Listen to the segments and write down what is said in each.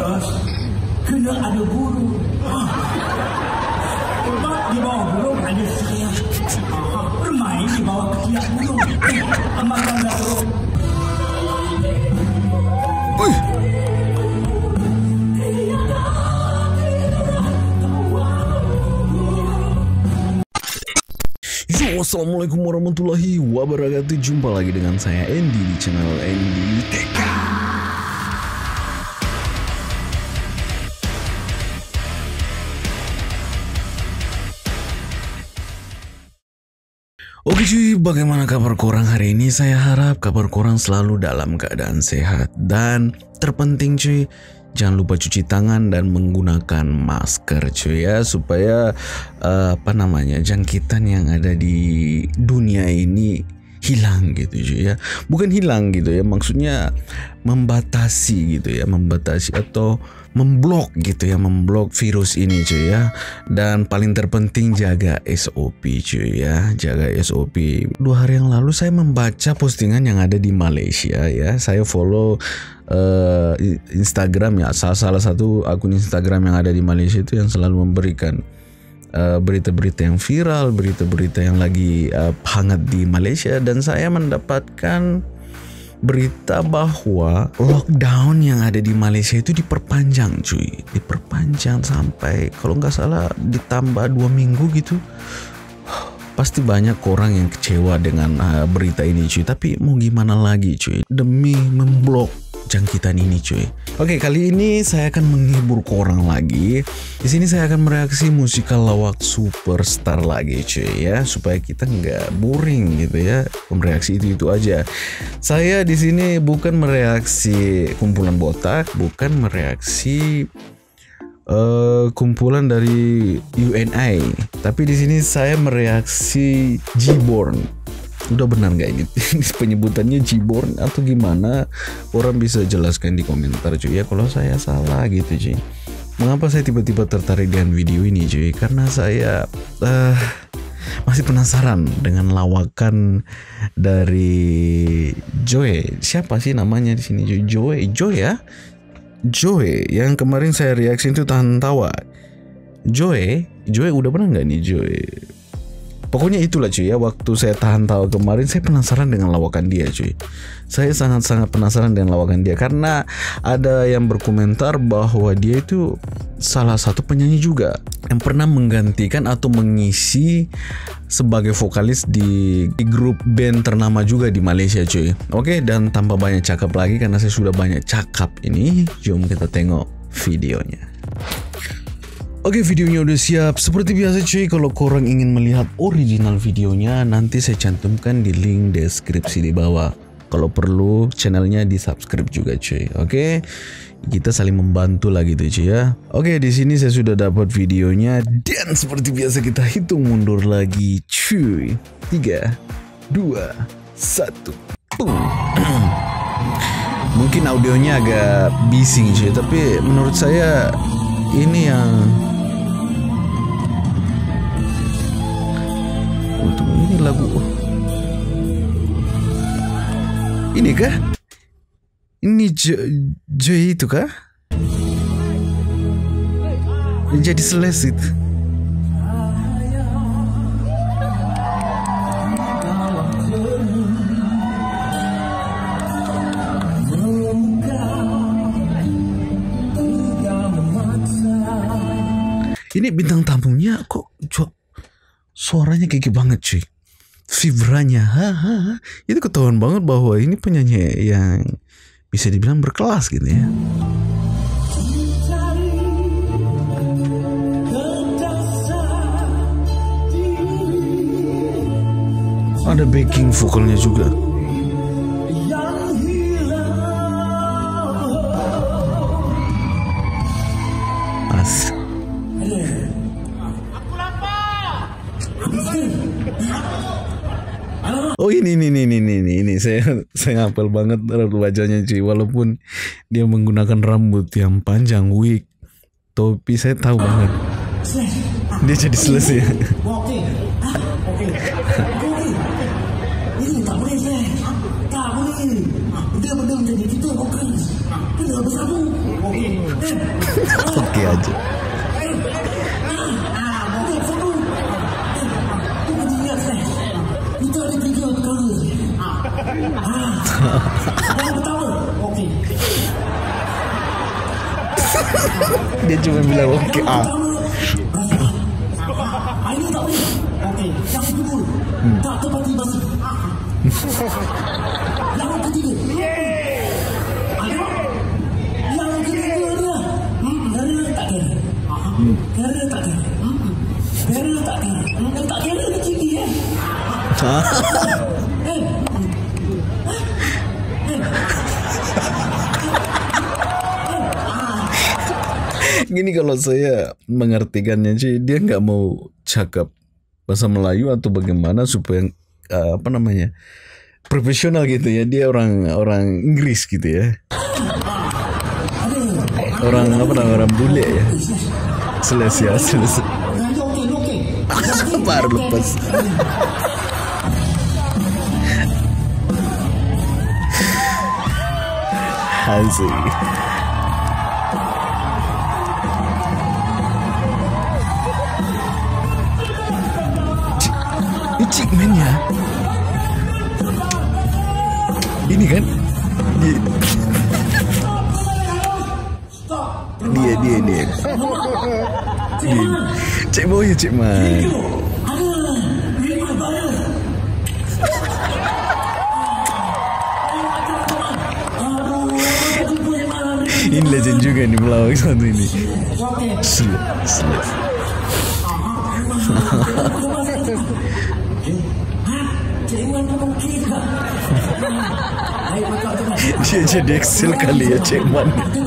Serius? Kena ada burung. Di bawah burung ada saya. Bermain di bawah ketiak burung. Makan burung. Yo, assalamualaikum warahmatullahi wabarakatuh. Jumpa lagi dengan saya Andy di channel Andy TK. Oke cuy, bagaimana kabar korang hari ini? Saya harap kabar korang selalu dalam keadaan sehat. Dan terpenting cuy, jangan lupa cuci tangan dan menggunakan masker cuy ya, supaya jangkitan yang ada di dunia ini hilang gitu cuy ya. Bukan hilang gitu ya, maksudnya membatasi gitu ya, membatasi atau memblok gitu ya, memblok virus ini cuy ya. Dan paling terpenting jaga SOP cuy ya, jaga SOP. 2 hari yang lalu saya membaca postingan yang ada di Malaysia ya. Saya follow Instagram ya, salah satu akun Instagram yang ada di Malaysia itu yang selalu memberikan berita-berita yang viral, berita-berita yang lagi hangat di Malaysia. Dan saya mendapatkan berita bahwa lockdown yang ada di Malaysia itu diperpanjang cuy, diperpanjang sampai kalau nggak salah ditambah 2 minggu gitu. Pasti banyak orang yang kecewa dengan berita ini cuy, tapi mau gimana lagi cuy, demi memblok jangkitan ini cuy. Oke, kali ini saya akan menghibur korang lagi. Di sini saya akan mereaksi musikal lawak superstar lagi cuy ya, supaya kita nggak boring gitu ya mereaksi itu aja. Saya di sini bukan mereaksi kumpulan botak, bukan mereaksi kumpulan dari UNI, tapi di sini saya mereaksi G-Born. Udah benar nggak ini penyebutannya G-Born atau gimana? Orang bisa jelaskan di komentar cuy ya kalau saya salah gitu cuy. Mengapa saya tiba-tiba tertarik dengan video ini cuy? Karena saya masih penasaran dengan lawakan dari Joy. Siapa sih namanya di sini cuy? Joy ya? Joy yang kemarin saya reaksi itu tahan tawa. Joy udah pernah nggak nih Joy? Pokoknya itulah cuy ya, waktu saya tahan tawa kemarin saya penasaran dengan lawakan dia cuy. Saya sangat-sangat penasaran dengan lawakan dia karena ada yang berkomentar bahwa dia itu salah satu penyanyi juga yang pernah menggantikan atau mengisi sebagai vokalis di grup band ternama juga di Malaysia cuy. Oke, dan tanpa banyak cakap lagi karena saya sudah banyak cakap ini, jom kita tengok videonya. Oke, videonya udah siap. Seperti biasa cuy, kalau korang ingin melihat original videonya, nanti saya cantumkan di link deskripsi di bawah. Kalau perlu channelnya di subscribe juga cuy. Oke, kita saling membantu lagi tuh cuy ya. Oke, di sini saya sudah dapat videonya dan seperti biasa kita hitung mundur lagi cuy. 3, 2, 1. Mungkin audionya agak bising cuy, tapi menurut saya ini yang ini lagu ini kah? Ini Joy itu kah? Jadi selesit. Ini bintang tamunya kok suaranya kayak banget cuy. Vibranya itu ketahuan banget bahwa ini penyanyi yang bisa dibilang berkelas gitu ya. Ada backing vokalnya juga. Asik. Oh ini saya hafal banget wajahnya cuy, walaupun dia menggunakan rambut yang panjang, wig, topi, saya tahu banget dia jadi selesai. Ini tak boleh tak boleh. Dia menjadi kita bukan. Kita bersama. Oke aja. Itu ada 3 kali. Yang pertama, okey. Dia cuma bilang oke. Ini tak boleh. Okey, yang kedua, tak tepati basi. Yang ketiga, yang ketiga dia, kerana tak kira. Kerana tak kira. Kerana tak kira. Tak kira dia tinggi ya. Gini kalau saya mengartikannya sih, dia nggak mau cakap bahasa Melayu atau bagaimana supaya apa namanya profesional gitu ya. Dia orang Inggris gitu ya. Orang apa namanya, orang bule ya. Selesai. Baru lepas. Asik. Cik men ya. Ini kan dia. Cik boy, cik man. Ini legend juga nih melawak satu ini. Selesai. Dia jadi Excel kali ya Cik Man.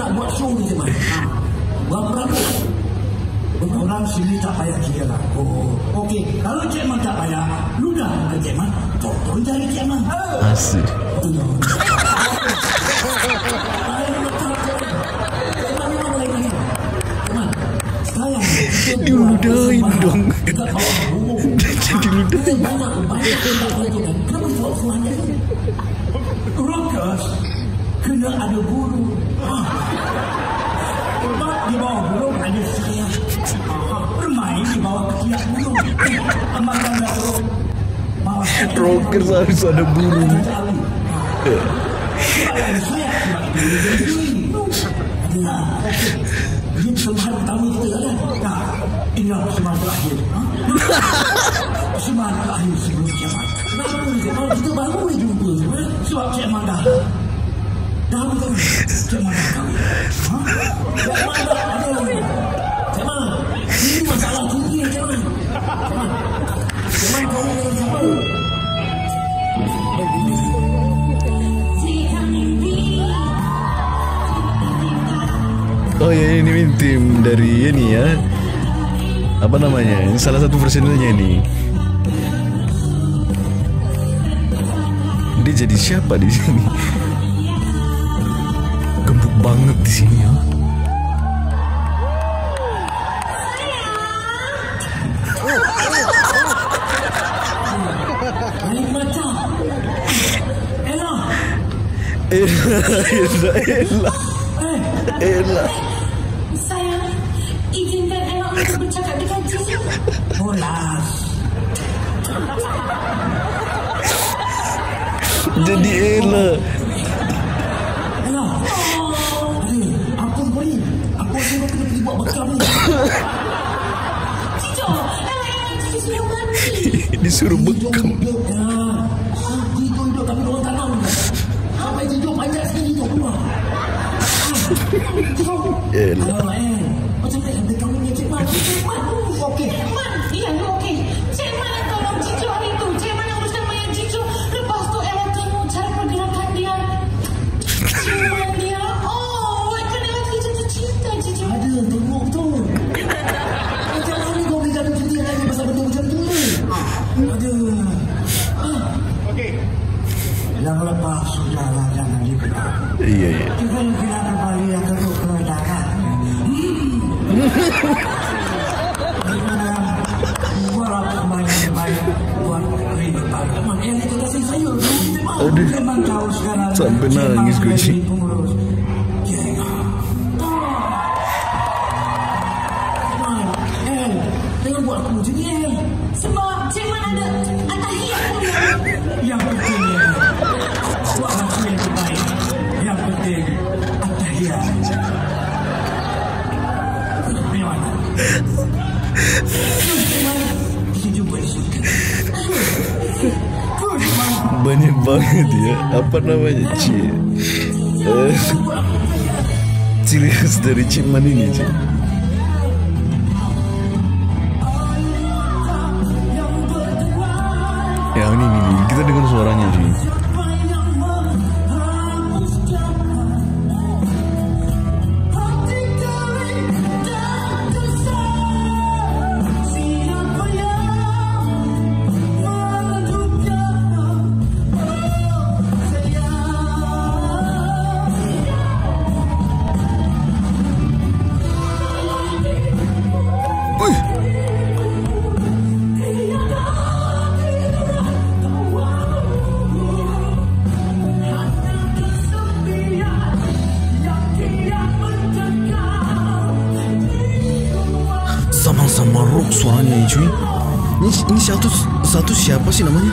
Orang sini tak payah kira lah. Okey, kalau Cik Man tak payah, lu dah ke Cik Man, potong jari Cik Man. Asik. Diludahin dong. Jadi ludahin. Rockers kena ada bulu. Sebab di bawah burung ada saya. Bermain di bawah ketiak burung. Amalan burung. Rockers harus ada burung. Ini persembahan pertama kita kan? Nah, inilah persembahan terakhir. Persembahan terakhir sebelum kiamat. Kenapa ni? Kalau kita baru boleh jumpa. Sebab Cik Man dah betul. Cik Man dah kahwin. Cik Man dah ada. Cik Man, ini masalah tinggi Cik Man. Cik Man kahwin dengan siapa? Oh ya, ini tim dari ini ya. Apa namanya? Ini salah satu personelnya ini. Dia jadi siapa di sini? Gembuk banget di sini ya. Ella. Sayang, izinkan Ella untuk bercakap dengan Cici. Bolas. Jadi Ella. Ampun boleh. Ampun saya kena pergi buat bekam ni. Cici, Ella Cici sudah mati. Disuruh bekam. Hidup kami orang tanam. Sampai hidup panjang sekali tu keluar. Ella. Macam mana ada kamu ni Cik Man? Cik Man, okey. Man, iya okey. Cik Man yang tolong Cici hari itu. Cik Man yang bersama yang Cici. Lepas tu Ella tengok cara pergerakan dia. Ciuman dia. Oh, kena lagi jatuh cinta Cici. Ada, tengok betul. Macam mana kau boleh jatuh cinta lagi pasal benda macam tu ni? Ada. Okey. Yang lepas sudahlah, jangan dipegang. Iya. Kita kena kembali yang kedua ke darat. Bagaimana buat kembali baik buat kereta. Memang yang itu kasih saya. Memang tahu sekarang. Sampai nangis kucing. banget ya. Apa namanya Ci? Ciri khas dari Ciman ini Ci. Ya ini kita dengar suaranya Ci. Sama rock suaranya ini cuy. Ini satu siapa sih namanya?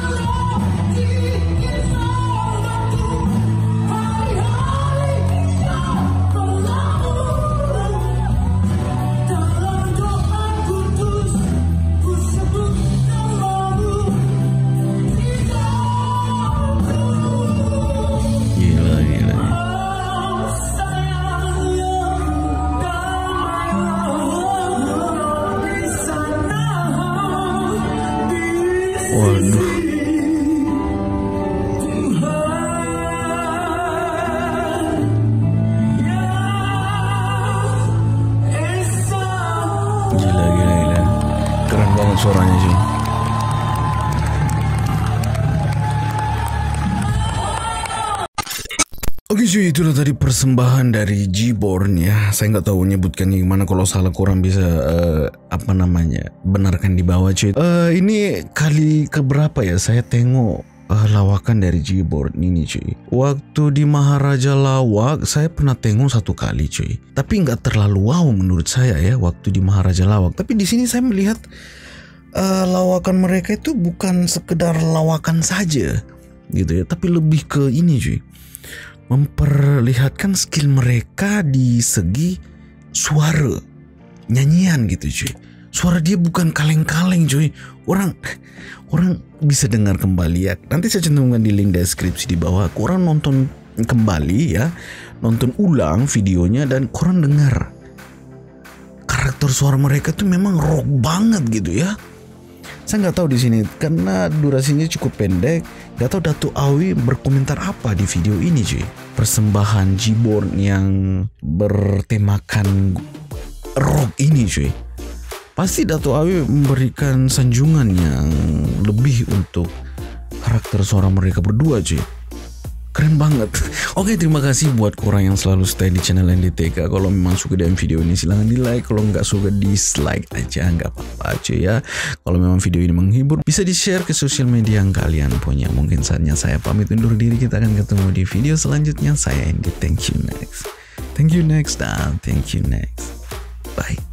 Waduh. Gila. Keren banget suaranya sih. Oke cuy, itulah tadi persembahan dari G-Born ya. Saya nggak tahu menyebutkan gimana, kalau salah kurang bisa benarkan di bawah cuy. Ini kali keberapa ya saya tengok lawakan dari G-Born ini cuy. Waktu di Maharaja Lawak saya pernah tengok 1 kali cuy. Tapi nggak terlalu wow menurut saya ya waktu di Maharaja Lawak. Tapi di sini saya melihat lawakan mereka itu bukan sekedar lawakan saja gitu ya, tapi lebih ke ini cuy, memperlihatkan skill mereka di segi suara nyanyian gitu cuy. Suara dia bukan kaleng-kaleng cuy. Orang bisa dengar kembali ya. Nanti saya cantumkan di link deskripsi di bawah. Korang nonton kembali ya, nonton ulang videonya dan korang dengar karakter suara mereka tuh memang rock banget gitu ya. Saya nggak tahu di sini karena durasinya cukup pendek. Nggak tahu Dato' Awi berkomentar apa di video ini cuy. Persembahan G-Born yang bertemakan rock ini cuy. Pasti Dato' Awi memberikan sanjungan yang lebih untuk karakter suara mereka berdua cuy. Keren banget. Oke, terima kasih buat korang yang selalu stay di channel NDTK. Kalau memang suka dengan video ini silahkan di like. Kalau nggak suka dislike aja, nggak apa-apa cuy ya. Kalau memang video ini menghibur bisa di share ke sosial media yang kalian punya. Mungkin saatnya saya pamit undur diri. Kita akan ketemu di video selanjutnya. Saya Andy. Thank you next dan thank you next. Bye.